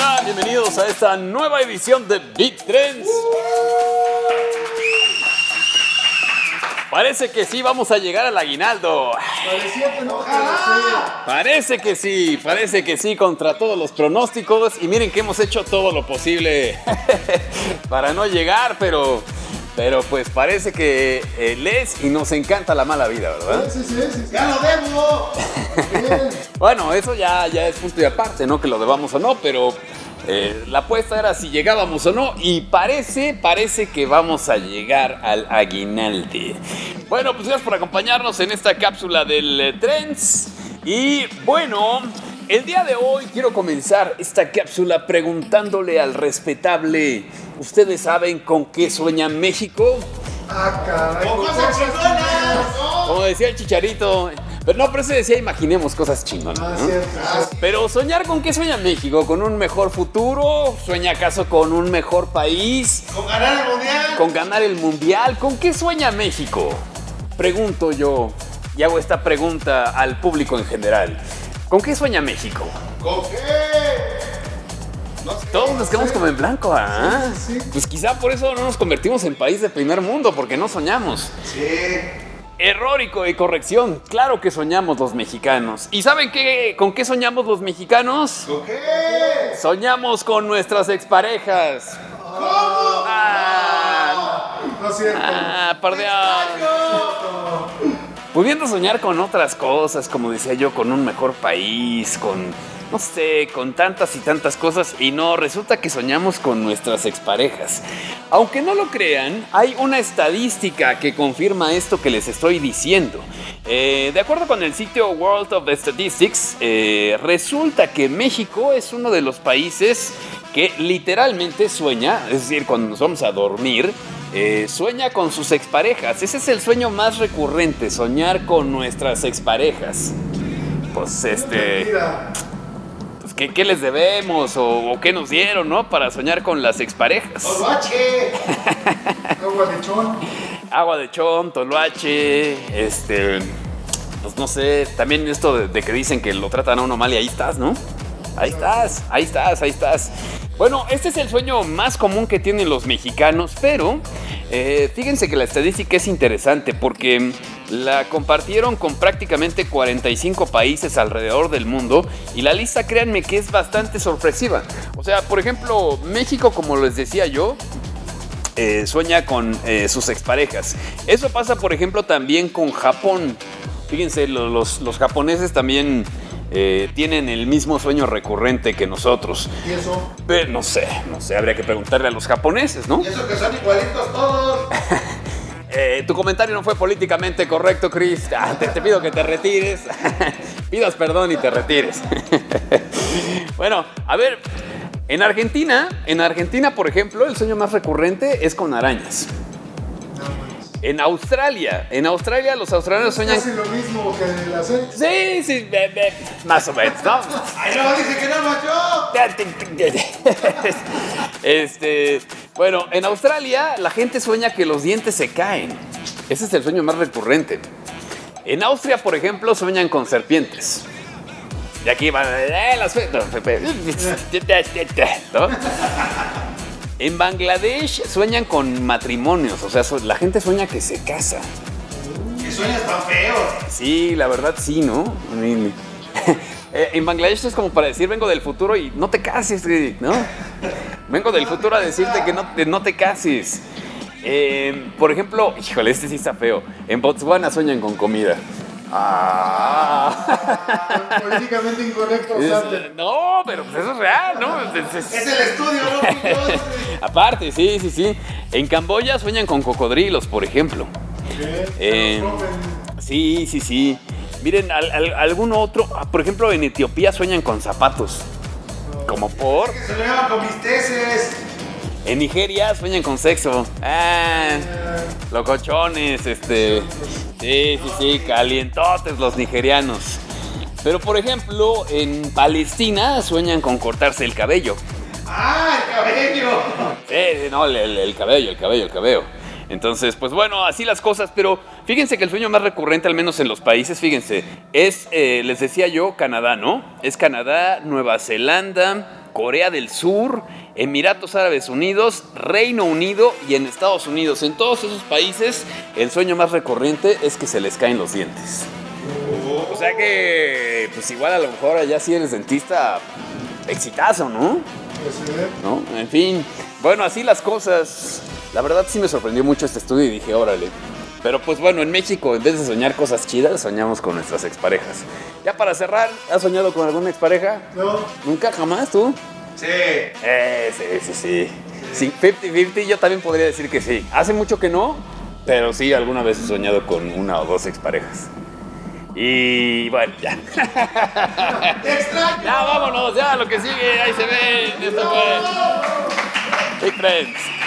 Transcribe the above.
tal? Bienvenidos a esta nueva edición de Beat Trends. Parece que sí vamos a llegar al aguinaldo. Parecía que no. Parece que sí contra todos los pronósticos. Y miren que hemos hecho todo lo posible para no llegar, pero pues parece que y nos encanta la mala vida, ¿verdad? Sí. ¡Ya lo debo! Bien. Bueno, eso ya es punto y aparte, ¿no? Que lo debamos o no, pero la apuesta era si llegábamos o no. Y parece que vamos a llegar al aguinalde. Bueno, pues gracias por acompañarnos en esta cápsula del Trends. Y bueno, el día de hoy quiero comenzar esta cápsula preguntándole al respetable: ¿ustedes saben con qué sueña México? ¡Ah, caray! ¡Con cosas chingonas! Como decía el Chicharito. Pero ese decía imaginemos cosas chingonas, ¿no? Cierto. Pero soñar, ¿con qué sueña México? ¿Con un mejor futuro? ¿Sueña acaso con un mejor país? ¡Con ganar el mundial! ¿Con ganar el mundial? ¿Con qué sueña México? Pregunto yo, y hago esta pregunta al público en general. ¿Con qué sueña México? ¿Con qué? No sé. Todos nos quedamos como en blanco, ¿ah? Sí. Pues quizá por eso no nos convertimos en país de primer mundo, porque no soñamos. Sí. Error y corrección. Claro que soñamos los mexicanos. ¿Y saben con qué soñamos los mexicanos? ¿Con qué? Soñamos con nuestras exparejas. ¿Cómo? No es cierto. Pudiendo soñar con otras cosas, como decía yo, con un mejor país, no sé, con tantas y tantas cosas, y no, resulta que soñamos con nuestras exparejas. Aunque no lo crean, hay una estadística que confirma esto que les estoy diciendo. De acuerdo con el sitio World of Statistics, resulta que México es uno de los países que literalmente sueña, es decir, cuando nos vamos a dormir, sueña con sus exparejas. Ese es el sueño más recurrente, soñar con nuestras exparejas. Pues Mira. pues, ¿qué les debemos o qué nos dieron, ¿no? Para soñar con las exparejas. ¡Toloache! Agua de chón. Agua de chón, toloache, pues no sé, también esto de que dicen que lo tratan a uno mal y ahí estás, ¿no? Ahí estás. Bueno, este es el sueño más común que tienen los mexicanos, pero fíjense que la estadística es interesante porque la compartieron con prácticamente 45 países alrededor del mundo y la lista, créanme que es bastante sorpresiva. O sea, por ejemplo, México, como les decía yo, sueña con sus exparejas. Eso pasa, por ejemplo, también con Japón. Fíjense, los japoneses también tienen el mismo sueño recurrente que nosotros. ¿Y eso? Pero no sé, habría que preguntarle a los japoneses, ¿no? Y eso que son igualitos todos. Tu comentario no fue políticamente correcto, Chris. Te pido que te retires. Pidas perdón y te retires. Bueno, a ver, en Argentina, por ejemplo, el sueño más recurrente es con arañas. En Australia, los australianos sueñan... Casi lo mismo que la serie. Sí, más o menos, ¿no? ¡Ay, no! ¡Dice que no, macho! Bueno, en Australia la gente sueña que los dientes se caen. Ese es el sueño más recurrente. En Austria, por ejemplo, sueñan con serpientes. Y aquí van ¿no? En Bangladesh sueñan con matrimonios. O sea, la gente sueña que se casa. ¡Qué sueños tan feos! Sí, la verdad sí, ¿no? En Bangladesh es como para decir vengo del futuro y no te cases, ¿no? Vengo del futuro a decirte que no te cases. Por ejemplo, híjole, este sí está feo. En Botswana sueñan con comida. Políticamente incorrecto, Sander. No, pero pues eso es real, ¿no? ¡Es el estudio, no! Aparte, sí. En Camboya sueñan con cocodrilos, por ejemplo. Sí. Miren, algún otro, por ejemplo, en Etiopía sueñan con zapatos. Como por... ¡Que se lo llaman con bisteces! En Nigeria sueñan con sexo. Locochones, Sí, calientotes los nigerianos. Pero, por ejemplo, en Palestina sueñan con cortarse el cabello. ¡Ah, el cabello! Sí, no, el cabello. Entonces, pues bueno, así las cosas, pero fíjense que el sueño más recurrente, al menos en los países, fíjense, es, les decía yo, Canadá, ¿no? Es Canadá, Nueva Zelanda, Corea del Sur, Emiratos Árabes Unidos, Reino Unido y en Estados Unidos. En todos esos países, el sueño más recurrente es que se les caen los dientes. O sea que, pues igual a lo mejor allá si eres dentista, exitazo, ¿no? ¿No? En fin, bueno, así las cosas. La verdad sí me sorprendió mucho este estudio y dije, órale. Pero pues bueno, en México, en vez de soñar cosas chidas, soñamos con nuestras exparejas. Ya para cerrar, ¿has soñado con alguna expareja? No. ¿Nunca? ¿Jamás tú? Sí. Sí, 50-50, yo también podría decir que sí. Hace mucho que no, pero sí, alguna vez he soñado con una o dos exparejas. Y bueno, ya. ¡Extraño! Ya, vámonos, ya, lo que sigue, ahí se ve. Esto fue Big Friends.